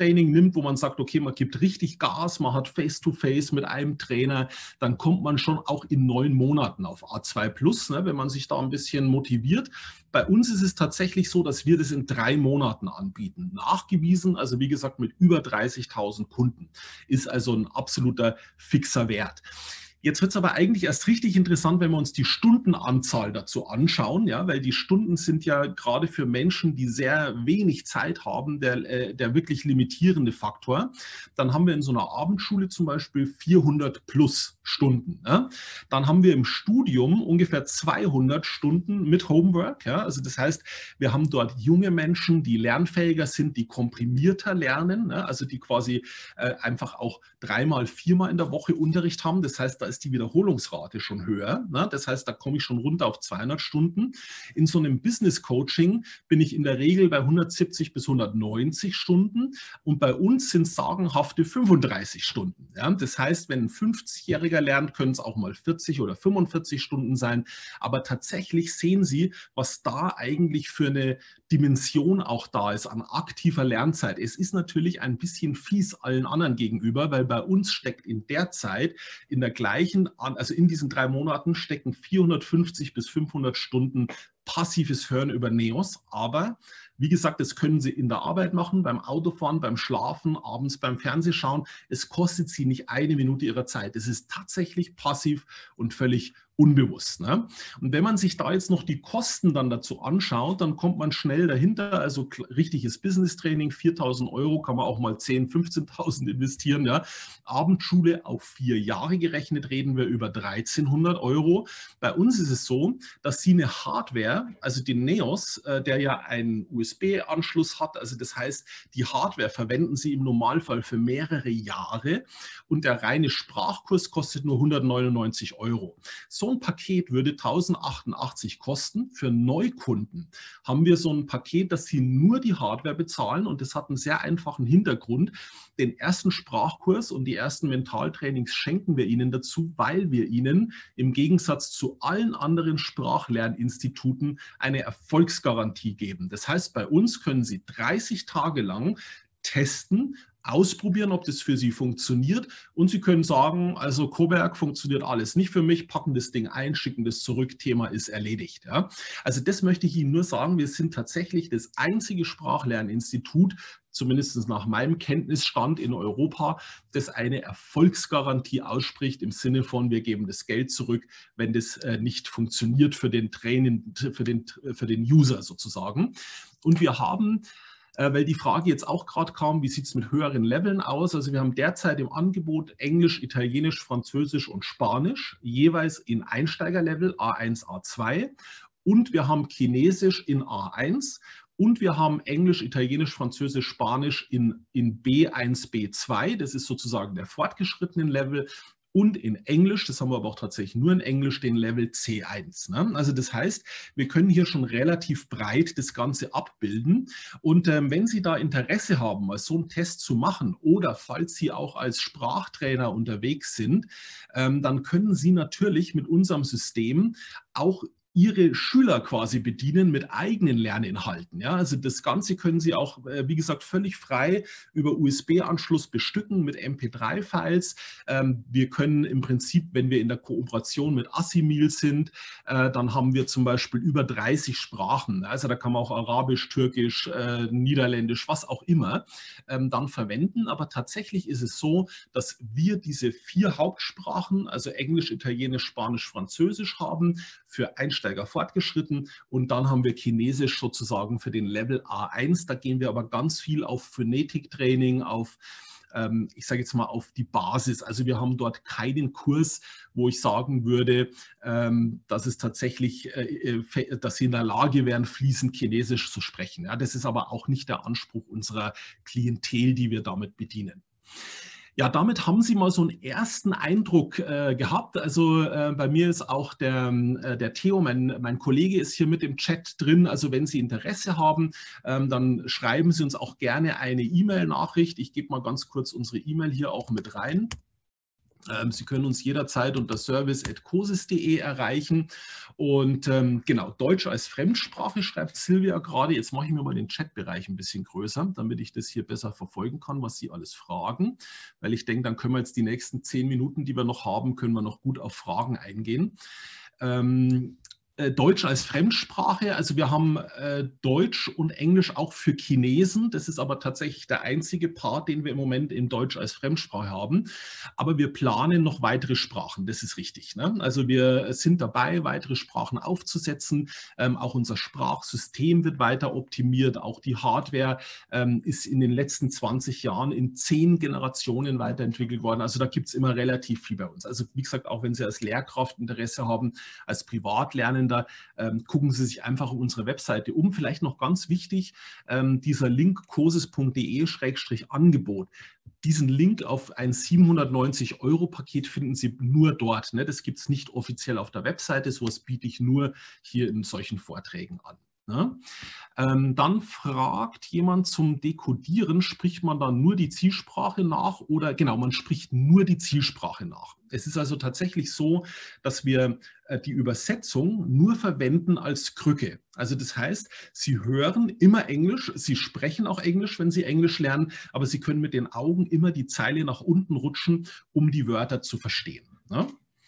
Business-Training nimmt, wo man sagt, okay, man gibt richtig Gas, man hat Face-to-Face mit einem Trainer, dann kommt man schon auch in neun Monaten auf A zwei plus, ne, wenn man sich da ein bisschen motiviert. Bei uns ist es tatsächlich so, dass wir das in drei Monaten anbieten. Nachgewiesen, also wie gesagt, mit über dreißigtausend Kunden. Ist also ein absoluter fixer Wert. Jetzt wird es aber eigentlich erst richtig interessant, wenn wir uns die Stundenanzahl dazu anschauen, ja, weil die Stunden sind ja gerade für Menschen, die sehr wenig Zeit haben, der, der wirklich limitierende Faktor. Dann haben wir in so einer Abendschule zum Beispiel vierhundert plus Stunden. Ja. Dann haben wir im Studium ungefähr zweihundert Stunden mit Homework. Ja. Also das heißt, wir haben dort junge Menschen, die lernfähiger sind, die komprimierter lernen, ja, also die quasi äh, einfach auch dreimal, viermal in der Woche Unterricht haben. Das heißt, da ist die Wiederholungsrate schon höher. Ne? Das heißt, da komme ich schon runter auf zweihundert Stunden. In so einem Business Coaching bin ich in der Regel bei hundertsiebzig bis hundertneunzig Stunden und bei uns sind es sagenhafte fünfunddreißig Stunden. Ja? Das heißt, wenn ein fünfzigjähriger lernt, können es auch mal vierzig oder fünfundvierzig Stunden sein. Aber tatsächlich sehen Sie, was da eigentlich für eine Dimension auch da ist an aktiver Lernzeit. Es ist natürlich ein bisschen fies allen anderen gegenüber, weil bei uns steckt in der Zeit, in der gleichen, also in diesen drei Monaten stecken vierhundertfünfzig bis fünfhundert Stunden passives Hören über Neos, aber wie gesagt, das können Sie in der Arbeit machen, beim Autofahren, beim Schlafen, abends beim Fernsehschauen. Es kostet Sie nicht eine Minute Ihrer Zeit. Es ist tatsächlich passiv und völlig unbewusst. Ne? Und wenn man sich da jetzt noch die Kosten dann dazu anschaut, dann kommt man schnell dahinter, also richtiges Business-Training, viertausend Euro, kann man auch mal zehntausend, fünfzehntausend investieren. Ja? Abendschule auf vier Jahre gerechnet, reden wir über dreizehnhundert Euro. Bei uns ist es so, dass Sie eine Hardware, also den Neos, äh, der ja einen U S B-Anschluss hat, also das heißt, die Hardware verwenden Sie im Normalfall für mehrere Jahre und der reine Sprachkurs kostet nur hundertneunundneunzig Euro. So ein Paket würde eintausendachtzig kosten. Für Neukunden haben wir so ein Paket, dass Sie nur die Hardware bezahlen und das hat einen sehr einfachen Hintergrund. Den ersten Sprachkurs und die ersten Mentaltrainings schenken wir Ihnen dazu, weil wir Ihnen im Gegensatz zu allen anderen Sprachlerninstituten eine Erfolgsgarantie geben. Das heißt, bei uns können Sie dreißig Tage lang testen, ausprobieren, ob das für Sie funktioniert und Sie können sagen, also Coburg funktioniert alles nicht für mich, packen das Ding ein, schicken das zurück, Thema ist erledigt. Ja. Also das möchte ich Ihnen nur sagen, wir sind tatsächlich das einzige Sprachlerninstitut, zumindest nach meinem Kenntnisstand in Europa, das eine Erfolgsgarantie ausspricht im Sinne von, wir geben das Geld zurück, wenn das äh, nicht funktioniert für den Training, für den, für den User sozusagen. Und wir haben, äh, weil die Frage jetzt auch gerade kam, wie sieht es mit höheren Leveln aus? Also wir haben derzeit im Angebot Englisch, Italienisch, Französisch und Spanisch, jeweils in Einsteigerlevel A eins, A zwei. Und wir haben Chinesisch in A eins. Und wir haben Englisch, Italienisch, Französisch, Spanisch in, in B eins, B zwei. Das ist sozusagen der fortgeschrittenen Level. Und in Englisch, das haben wir aber auch tatsächlich nur in Englisch, den Level C eins. Ne? Also das heißt, wir können hier schon relativ breit das Ganze abbilden. Und ähm, wenn Sie da Interesse haben, mal so einen Test zu machen oder falls Sie auch als Sprachtrainer unterwegs sind, ähm, dann können Sie natürlich mit unserem System auch Ihre Schüler quasi bedienen mit eigenen Lerninhalten. Ja, also das Ganze können Sie auch, wie gesagt, völlig frei über U S B-Anschluss bestücken mit M P drei Files. Wir können im Prinzip, wenn wir in der Kooperation mit Assimil sind, dann haben wir zum Beispiel über dreißig Sprachen. Also da kann man auch Arabisch, Türkisch, Niederländisch, was auch immer, dann verwenden. Aber tatsächlich ist es so, dass wir diese vier Hauptsprachen, also Englisch, Italienisch, Spanisch, Französisch haben, für Einsteiger fortgeschritten und dann haben wir Chinesisch sozusagen für den Level A eins. Da gehen wir aber ganz viel auf Phonetiktraining, auf, ähm, ich sage jetzt mal, auf die Basis. Also wir haben dort keinen Kurs, wo ich sagen würde, ähm, dass es tatsächlich, äh, dass Sie in der Lage wären, fließend Chinesisch zu sprechen. Ja, das ist aber auch nicht der Anspruch unserer Klientel, die wir damit bedienen. Ja, damit haben Sie mal so einen ersten Eindruck äh, gehabt. Also äh, bei mir ist auch der, äh, der Theo, mein, mein Kollege, ist hier mit im Chat drin. Also wenn Sie Interesse haben, ähm, dann schreiben Sie uns auch gerne eine E-Mail-Nachricht. Ich gebe mal ganz kurz unsere E-Mail hier auch mit rein. Sie können uns jederzeit unter service at cosis punkt de erreichen. Und ähm, genau, Deutsch als Fremdsprache schreibt Silvia gerade. Jetzt mache ich mir mal den Chatbereich ein bisschen größer, damit ich das hier besser verfolgen kann, was Sie alles fragen. Weil ich denke, dann können wir jetzt die nächsten zehn Minuten, die wir noch haben, können wir noch gut auf Fragen eingehen. Ähm, Deutsch als Fremdsprache, also wir haben äh, Deutsch und Englisch auch für Chinesen, das ist aber tatsächlich der einzige Part, den wir im Moment in Deutsch als Fremdsprache haben, aber wir planen noch weitere Sprachen, das ist richtig, ne? Also wir sind dabei, weitere Sprachen aufzusetzen, ähm, auch unser Sprachsystem wird weiter optimiert, auch die Hardware ähm, ist in den letzten zwanzig Jahren in zehn Generationen weiterentwickelt worden, also da gibt es immer relativ viel bei uns. Also wie gesagt, auch wenn Sie als Lehrkraft Interesse haben, als Privatlernender, ähm, gucken Sie sich einfach auf unsere Webseite um. Vielleicht noch ganz wichtig, ähm, dieser Link cosis punkt de Schrägstrich Angebot. Diesen Link auf ein siebenhundertneunzig Euro Paket finden Sie nur dort, ne? Das gibt es nicht offiziell auf der Webseite, sowas biete ich nur hier in solchen Vorträgen an. Ne? Ähm, dann fragt jemand zum Dekodieren, spricht man dann nur die Zielsprache nach oder genau, man spricht nur die Zielsprache nach. Es ist also tatsächlich so, dass wir äh, die Übersetzung nur verwenden als Krücke. Also das heißt, Sie hören immer Englisch, Sie sprechen auch Englisch, wenn Sie Englisch lernen, aber Sie können mit den Augen immer die Zeile nach unten rutschen, um die Wörter zu verstehen. Ne?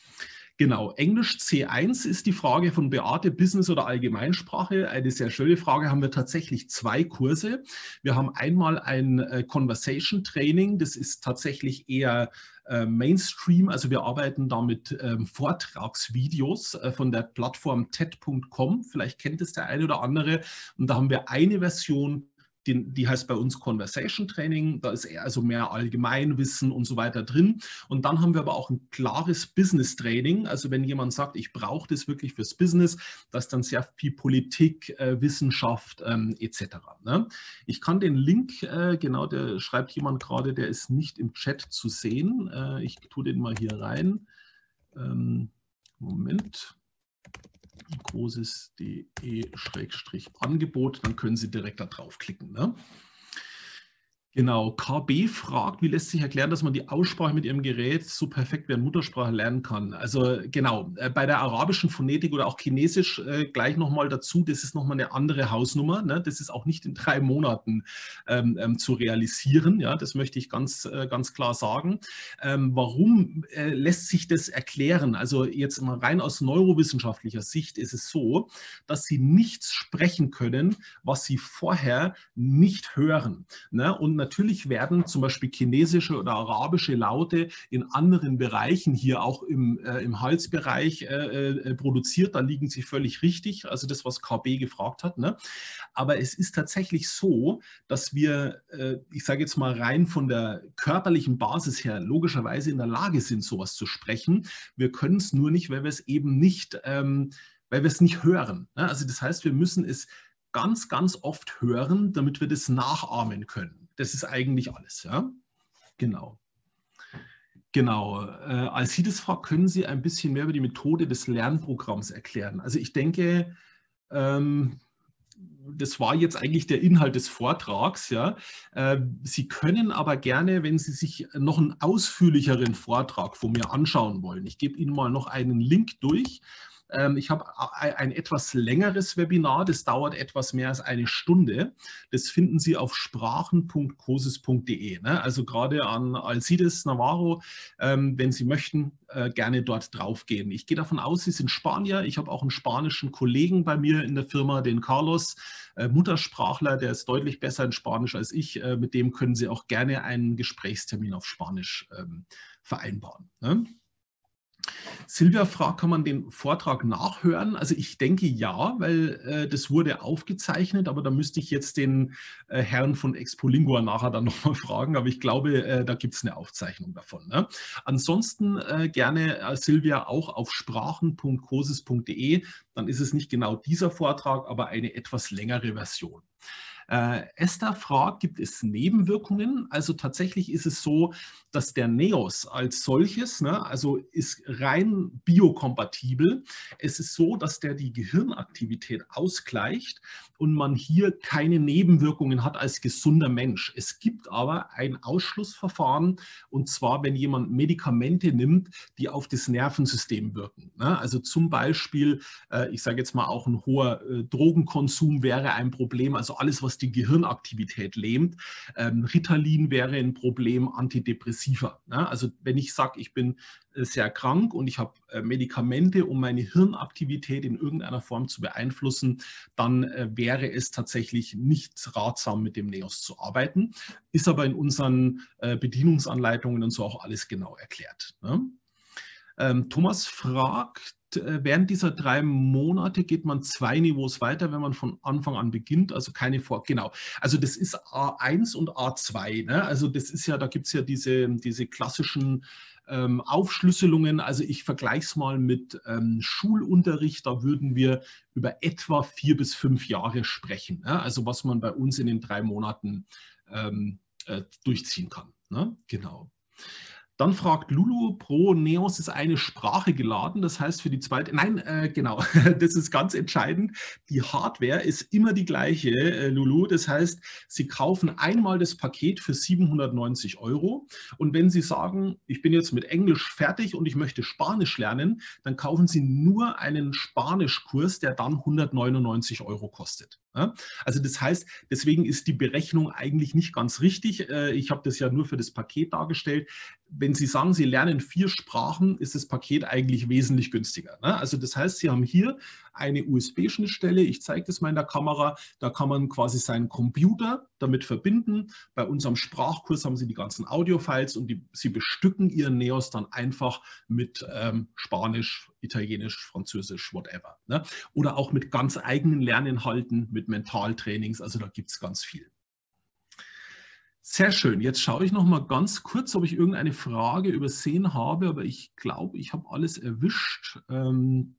Genau, Englisch C eins ist die Frage von Beate, Business oder Allgemeinsprache. Eine sehr schöne Frage, haben wir tatsächlich zwei Kurse. Wir haben einmal ein äh, Conversation Training, das ist tatsächlich eher äh, Mainstream, also wir arbeiten da mit ähm, Vortragsvideos äh, von der Plattform T E D Punkt com, vielleicht kennt es der eine oder andere, und da haben wir eine Version, Die, die heißt bei uns Conversation Training, da ist eher also mehr Allgemeinwissen und so weiter drin. Und dann haben wir aber auch ein klares Business Training. Also wenn jemand sagt, ich brauche das wirklich fürs Business, da ist dann sehr viel Politik, äh, Wissenschaft ähm, et cetera. Ne? Ich kann den Link, äh, genau, der schreibt jemand gerade, der ist nicht im Chat zu sehen. Äh, ich tue den mal hier rein. Ähm, Moment. cosis punkt de Angebot, dann können Sie direkt da draufklicken. Ne? Genau, K B fragt, wie lässt sich erklären, dass man die Aussprache mit Ihrem Gerät so perfekt wie eine Muttersprache lernen kann? Also genau, bei der arabischen Phonetik oder auch Chinesisch äh, gleich nochmal dazu, das ist nochmal eine andere Hausnummer. Ne? Das ist auch nicht in drei Monaten ähm, ähm, zu realisieren. Ja? Das möchte ich ganz, äh, ganz klar sagen. Ähm, warum äh, lässt sich das erklären? Also jetzt mal rein aus neurowissenschaftlicher Sicht ist es so, dass Sie nichts sprechen können, was Sie vorher nicht hören. Ne? Und natürlich werden zum Beispiel chinesische oder arabische Laute in anderen Bereichen, hier auch im, äh, im Halsbereich äh, äh, produziert. Da liegen Sie völlig richtig, also das, was K B gefragt hat. Ne? Aber es ist tatsächlich so, dass wir, äh, ich sage jetzt mal rein von der körperlichen Basis her, logischerweise in der Lage sind, sowas zu sprechen. Wir können es nur nicht, weil wir es eben nicht, ähm, weil wir es nicht hören. Ne? Also das heißt, wir müssen es ganz, ganz oft hören, damit wir das nachahmen können. Das ist eigentlich alles, ja. Genau. Genau. Äh, als Sie das fragt, können Sie ein bisschen mehr über die Methode des Lernprogramms erklären? Also ich denke, ähm, das war jetzt eigentlich der Inhalt des Vortrags. Ja. Äh, Sie können aber gerne, wenn Sie sich noch einen ausführlicheren Vortrag von mir anschauen wollen, ich gebe Ihnen mal noch einen Link durch. Ich habe ein etwas längeres Webinar, das dauert etwas mehr als eine Stunde. Das finden Sie auf sprachen punkt cosis punkt de. Also gerade an Alcides Navarro, wenn Sie möchten, gerne dort drauf gehen. Ich gehe davon aus, Sie sind Spanier. Ich habe auch einen spanischen Kollegen bei mir in der Firma, den Carlos, Muttersprachler, der ist deutlich besser in Spanisch als ich. Mit dem können Sie auch gerne einen Gesprächstermin auf Spanisch vereinbaren. Silvia fragt, kann man den Vortrag nachhören? Also ich denke ja, weil äh, das wurde aufgezeichnet, aber da müsste ich jetzt den äh, Herrn von Expolingua nachher dann nochmal fragen, aber ich glaube, äh, da gibt es eine Aufzeichnung davon. Ne? Ansonsten äh, gerne äh, Silvia auch auf sprachen punkt cosis punkt de, dann ist es nicht genau dieser Vortrag, aber eine etwas längere Version. Äh, Esther fragt, gibt es Nebenwirkungen? Also tatsächlich ist es so, dass der Neos als solches, ne, also ist rein biokompatibel. Es ist so, dass der die Gehirnaktivität ausgleicht und man hier keine Nebenwirkungen hat als gesunder Mensch. Es gibt aber ein Ausschlussverfahren, und zwar, wenn jemand Medikamente nimmt, die auf das Nervensystem wirken. Ne? Also zum Beispiel, äh, ich sage jetzt mal, auch ein hoher äh, Drogenkonsum wäre ein Problem, also alles, was die Gehirnaktivität lähmt. Ähm, Ritalin wäre ein Problem, Antidepressiva. Ne? Also wenn ich sage, ich bin äh, sehr krank und ich habe äh, Medikamente, um meine Hirnaktivität in irgendeiner Form zu beeinflussen, dann äh, wäre es tatsächlich nicht ratsam, mit dem Neos zu arbeiten. Ist aber in unseren äh, Bedienungsanleitungen und so auch alles genau erklärt. Ne? Ähm, Thomas fragt, äh, während dieser drei Monate geht man zwei Niveaus weiter, wenn man von Anfang an beginnt, also keine Vor... Genau, also das ist A eins und A zwei. Ne? Also das ist ja, da gibt es ja diese, diese klassischen ähm, Aufschlüsselungen. Also ich vergleiche es mal mit ähm, Schulunterricht, da würden wir über etwa vier bis fünf Jahre sprechen. Ne? Also was man bei uns in den drei Monaten ähm, äh, durchziehen kann. Ne? Genau. Dann fragt Lulu, pro Neos ist eine Sprache geladen, das heißt für die zweite, nein, äh, genau, das ist ganz entscheidend, die Hardware ist immer die gleiche, äh, Lulu, das heißt, Sie kaufen einmal das Paket für siebenhundertneunzig Euro und wenn Sie sagen, ich bin jetzt mit Englisch fertig und ich möchte Spanisch lernen, dann kaufen Sie nur einen Spanischkurs, der dann hundertneunundneunzig Euro kostet. Ja? Also das heißt, deswegen ist die Berechnung eigentlich nicht ganz richtig, äh, ich habe das ja nur für das Paket dargestellt. Wenn Sie sagen, Sie lernen vier Sprachen, ist das Paket eigentlich wesentlich günstiger. Ne? Also das heißt, Sie haben hier eine U S B-Schnittstelle, ich zeige das mal in der Kamera, da kann man quasi seinen Computer damit verbinden. Bei unserem Sprachkurs haben Sie die ganzen Audio-Files und die, Sie bestücken Ihren Neos dann einfach mit ähm, Spanisch, Italienisch, Französisch, whatever. Ne? Oder auch mit ganz eigenen Lerninhalten, mit Mentaltrainings, also da gibt es ganz viel. Sehr schön. Jetzt schaue ich noch mal ganz kurz, ob ich irgendeine Frage übersehen habe, aber ich glaube, ich habe alles erwischt. Ähm,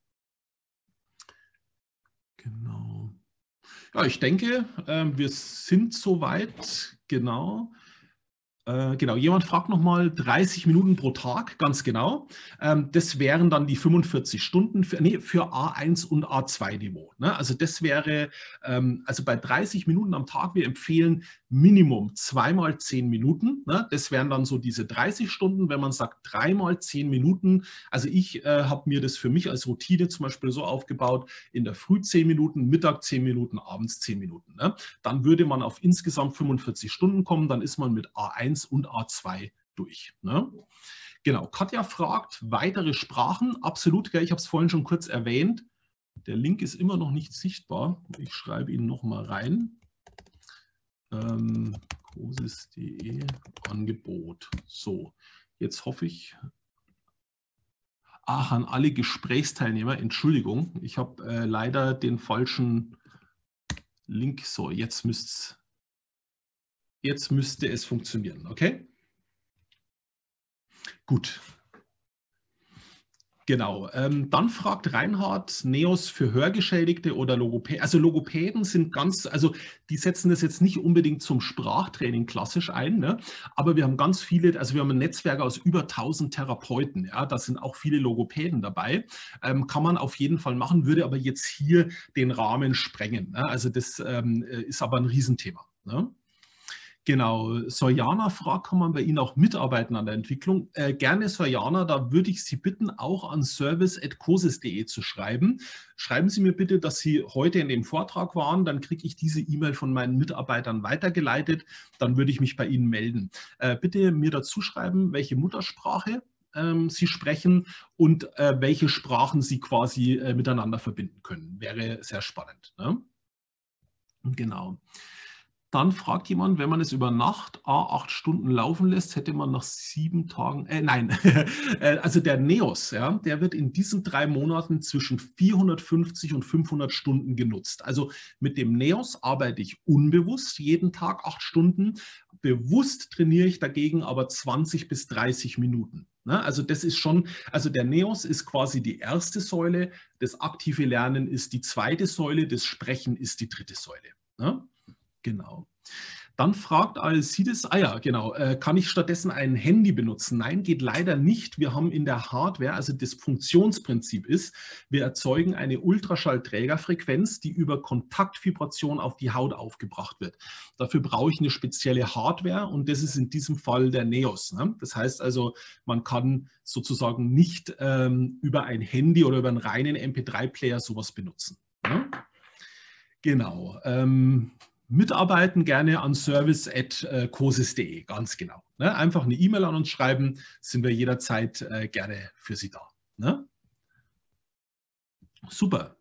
genau. Ja, ich denke, äh, wir sind soweit. Genau. Äh, genau, jemand fragt nochmal, dreißig Minuten pro Tag, ganz genau. Ähm, das wären dann die fünfundvierzig Stunden für, nee, für A eins und A zwei Niveau. Ne? Also das wäre, ähm, also bei dreißig Minuten am Tag, wir empfehlen Minimum zweimal zehn Minuten. Ne? Das wären dann so diese dreißig Stunden, wenn man sagt dreimal zehn Minuten. Also ich äh, habe mir das für mich als Routine zum Beispiel so aufgebaut, in der Früh zehn Minuten, Mittag zehn Minuten, abends zehn Minuten. Ne? Dann würde man auf insgesamt fünfundvierzig Stunden kommen, dann ist man mit A eins und A zwei durch. Ne? Genau, Katja fragt, weitere Sprachen, absolut, gell, ich habe es vorhin schon kurz erwähnt. Der Link ist immer noch nicht sichtbar. Ich schreibe ihn noch mal rein. Ähm, Cosis punkt de Angebot. So, jetzt hoffe ich, ach, an alle Gesprächsteilnehmer, Entschuldigung, ich habe äh, leider den falschen Link. So, jetzt müsste jetzt müsste es funktionieren, okay? Gut. Genau. Ähm, dann fragt Reinhard, Neos für Hörgeschädigte oder Logopäden. Also Logopäden sind ganz, also die setzen das jetzt nicht unbedingt zum Sprachtraining klassisch ein, ne? Aber wir haben ganz viele, also wir haben ein Netzwerk aus über tausend Therapeuten, ja, da sind auch viele Logopäden dabei. Ähm, kann man auf jeden Fall machen, würde aber jetzt hier den Rahmen sprengen. Ne? Also das ähm, ist aber ein Riesenthema. Ne? Genau, Sojana fragt, kann man bei Ihnen auch mitarbeiten an der Entwicklung? Äh, gerne, Sojana, da würde ich Sie bitten, auch an service at cosis punkt de zu schreiben. Schreiben Sie mir bitte, dass Sie heute in dem Vortrag waren, dann kriege ich diese E-Mail von meinen Mitarbeitern weitergeleitet, dann würde ich mich bei Ihnen melden. Äh, bitte mir dazu schreiben, welche Muttersprache ähm, Sie sprechen und äh, welche Sprachen Sie quasi äh, miteinander verbinden können. Wäre sehr spannend. Ne? Genau. Dann fragt jemand, wenn man es über Nacht a acht Stunden laufen lässt, hätte man nach sieben Tagen, äh, nein, also der Neos, ja, der wird in diesen drei Monaten zwischen vierhundertfünfzig und fünfhundert Stunden genutzt. Also mit dem Neos arbeite ich unbewusst jeden Tag acht Stunden. Bewusst trainiere ich dagegen aber zwanzig bis dreißig Minuten. Ne? Also das ist schon, also der Neos ist quasi die erste Säule, das aktive Lernen ist die zweite Säule, das Sprechen ist die dritte Säule. Ne? Genau. Dann fragt Alcides, ah ja, genau, äh, kann ich stattdessen ein Handy benutzen? Nein, geht leider nicht. Wir haben in der Hardware, also das Funktionsprinzip ist, wir erzeugen eine Ultraschallträgerfrequenz, die über Kontaktvibration auf die Haut aufgebracht wird. Dafür brauche ich eine spezielle Hardware und das ist in diesem Fall der Neos. Ne? Das heißt also, man kann sozusagen nicht ähm, über ein Handy oder über einen reinen M P drei Player sowas benutzen. Ne? Genau. Ähm, Mitarbeiten gerne an service at cosis punkt de, ganz genau. Ne? Einfach eine E-Mail an uns schreiben, sind wir jederzeit äh, gerne für Sie da. Ne? Super.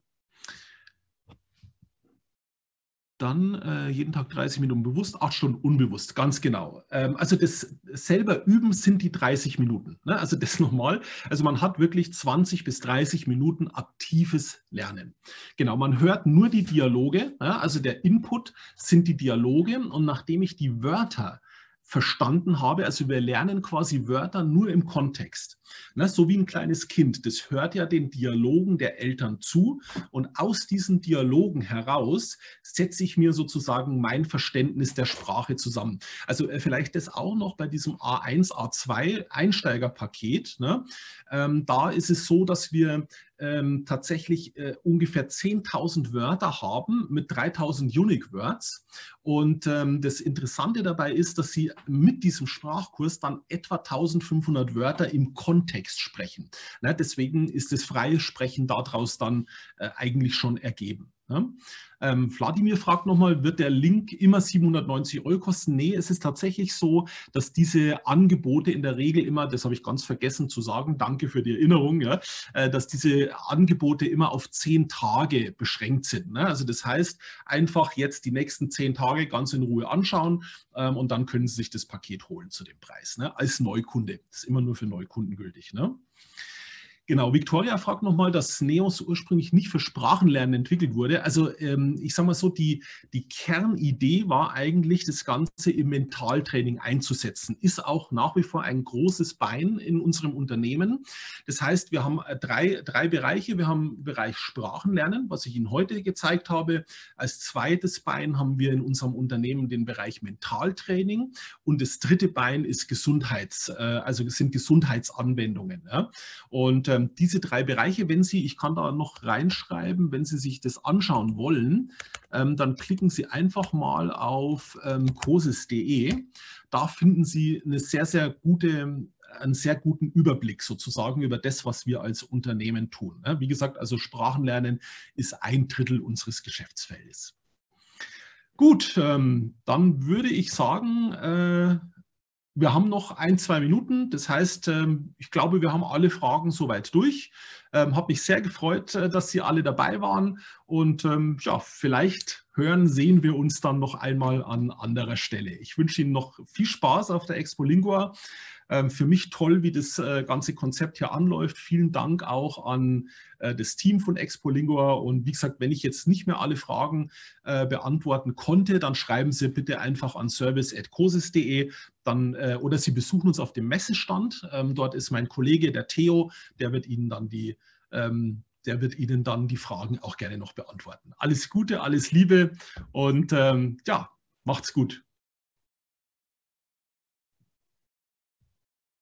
Dann äh, jeden Tag dreißig Minuten bewusst, acht Stunden unbewusst, ganz genau. Ähm, also das selber üben sind die dreißig Minuten. Ne? Also das nochmal. Also man hat wirklich zwanzig bis dreißig Minuten aktives Lernen. Genau, man hört nur die Dialoge. Ja? Also der Input sind die Dialoge und nachdem ich die Wörter verstanden habe, also wir lernen quasi Wörter nur im Kontext. Ne, so wie ein kleines Kind, das hört ja den Dialogen der Eltern zu und aus diesen Dialogen heraus setze ich mir sozusagen mein Verständnis der Sprache zusammen. Also äh, vielleicht das auch noch bei diesem A eins, A zwei Einsteigerpaket. Ne? Ähm, da ist es so, dass wir ähm, tatsächlich äh, ungefähr zehntausend Wörter haben mit dreitausend Unique Words. Und ähm, das Interessante dabei ist, dass Sie mit diesem Sprachkurs dann etwa eintausendfünfhundert Wörter im Kontext sprechen. Ne? Deswegen ist das freie Sprechen daraus dann äh, eigentlich schon ergeben. Ja. Ähm, Wladimir fragt nochmal, wird der Link immer siebenhundertneunzig Euro kosten? Nee, es ist tatsächlich so, dass diese Angebote in der Regel immer, das habe ich ganz vergessen zu sagen, danke für die Erinnerung, ja, äh, dass diese Angebote immer auf zehn Tage beschränkt sind. Ne? Also das heißt, einfach jetzt die nächsten zehn Tage ganz in Ruhe anschauen ähm, und dann können Sie sich das Paket holen zu dem Preis, ne? Als Neukunde. Das ist immer nur für Neukunden gültig. Ne? Genau, Victoria fragt nochmal, dass Neos ursprünglich nicht für Sprachenlernen entwickelt wurde. Also ähm, ich sage mal so, die, die Kernidee war eigentlich, das Ganze im Mentaltraining einzusetzen. Ist auch nach wie vor ein großes Bein in unserem Unternehmen. Das heißt, wir haben drei, drei Bereiche. Wir haben den Bereich Sprachenlernen, was ich Ihnen heute gezeigt habe. Als zweites Bein haben wir in unserem Unternehmen den Bereich Mentaltraining. Und das dritte Bein ist Gesundheits, äh, also sind Gesundheitsanwendungen. Ja? Und äh, diese drei Bereiche, wenn Sie, ich kann da noch reinschreiben, wenn Sie sich das anschauen wollen, ähm, dann klicken Sie einfach mal auf ähm, cosis punkt de. Da finden Sie eine sehr, sehr gute, einen sehr guten Überblick sozusagen über das, was wir als Unternehmen tun. Wie gesagt, also Sprachenlernen ist ein Drittel unseres Geschäftsfeldes. Gut, ähm, dann würde ich sagen, äh, wir haben noch ein, zwei Minuten. Das heißt, ich glaube, wir haben alle Fragen soweit durch. Hat mich sehr gefreut, dass Sie alle dabei waren. Und ja, vielleicht hören, sehen wir uns dann noch einmal an anderer Stelle. Ich wünsche Ihnen noch viel Spaß auf der Expo Lingua. Für mich toll, wie das ganze Konzept hier anläuft. Vielen Dank auch an das Team von Expo Lingua. Und wie gesagt, wenn ich jetzt nicht mehr alle Fragen beantworten konnte, dann schreiben Sie bitte einfach an service at cosis punkt de. Dann, oder Sie besuchen uns auf dem Messestand. Dort ist mein Kollege, der Theo, der wird Ihnen dann die, der wird Ihnen dann die Fragen auch gerne noch beantworten. Alles Gute, alles Liebe und ja, macht's gut.